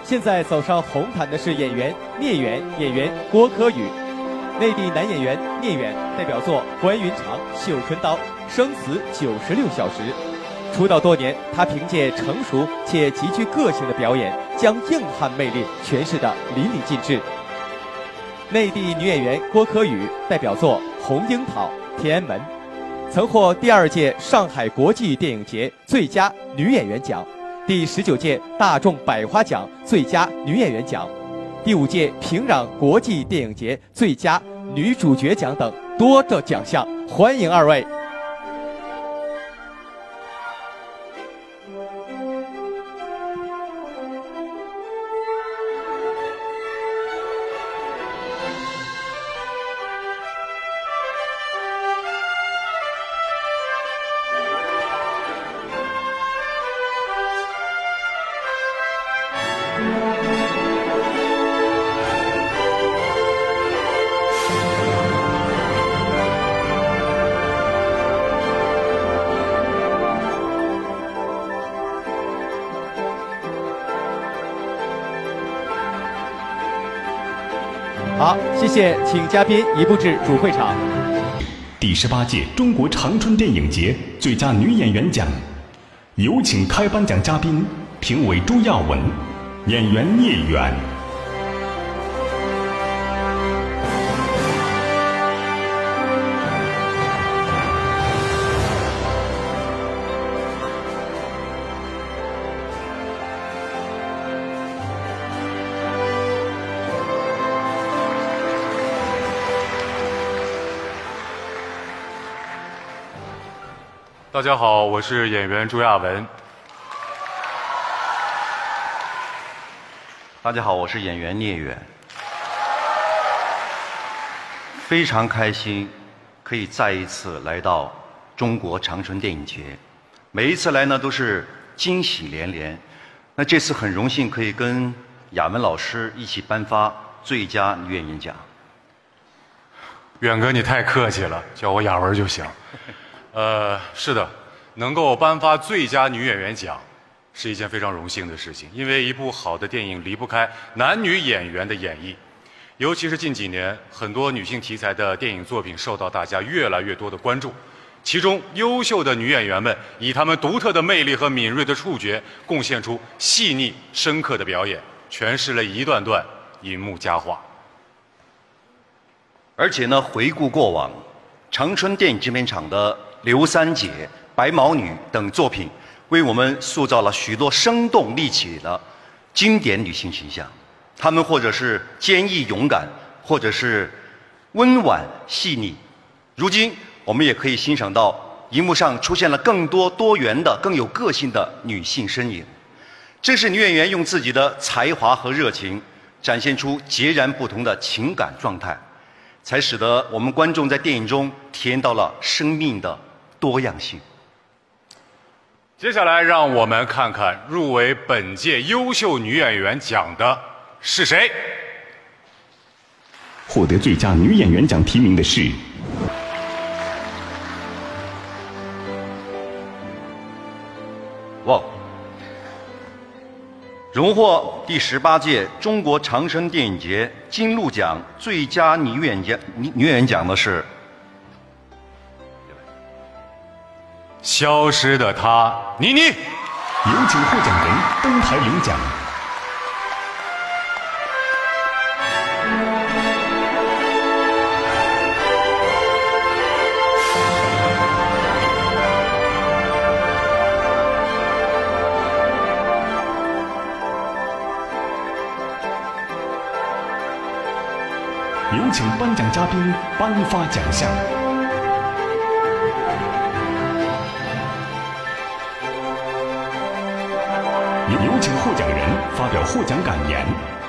现在走上红毯的是演员聂远，演员郭可宇。内地男演员聂远代表作《关云长》《绣春刀》《生死96小时》。出道多年，他凭借成熟且极具个性的表演，将硬汉魅力诠释得淋漓尽致。内地女演员郭可宇代表作《红樱桃》《天安门》，曾获第2届上海国际电影节最佳女演员奖、第19届大众百花奖最佳女演员奖、第5届平壤国际电影节最佳女主角奖等多个奖项。欢迎2位。好，谢谢，请嘉宾移步至主会场。 第18届中国长春电影节最佳女演员奖，有请开颁奖嘉宾评委朱亚文、演员聂远。 大家好，我是演员朱亚文。 大家好，我是演员聂远。非常开心，可以再一次来到中国长春电影节。每一次来呢，都是惊喜连连。那这次很荣幸可以跟亚文老师一起颁发最佳女演员奖。 远哥，你太客气了，叫我亚文就行。是的，能够颁发最佳女演员奖，是一件非常荣幸的事情。因为一部好的电影离不开男女演员的演绎，尤其是近几年，很多女性题材的电影作品受到大家越来越多的关注。其中，优秀的女演员们以她们独特的魅力和敏锐的触觉，贡献出细腻深刻的表演，诠释了一段段银幕佳话。 而且呢，回顾过往，长春电影制片厂的刘三姐、白毛女等作品，为我们塑造了许多生动立体的经典女性形象。她们或者是坚毅勇敢，或者是温婉细腻。如今，我们也可以欣赏到荧幕上出现了更多多元的、更有个性的女性身影。正是女演员用自己的才华和热情，展现出截然不同的情感状态，才使得我们观众在电影中体验到了生命的多样性。 接下来，让我们看看入围本届优秀女演员奖的是谁。 获得最佳女演员奖提名的是荣获第18届中国长春电影节金鹿奖最佳女演员奖的是消失的她，倪妮。 有请获奖人登台领奖。有请颁奖嘉宾颁发奖项。有请获奖人发表获奖感言。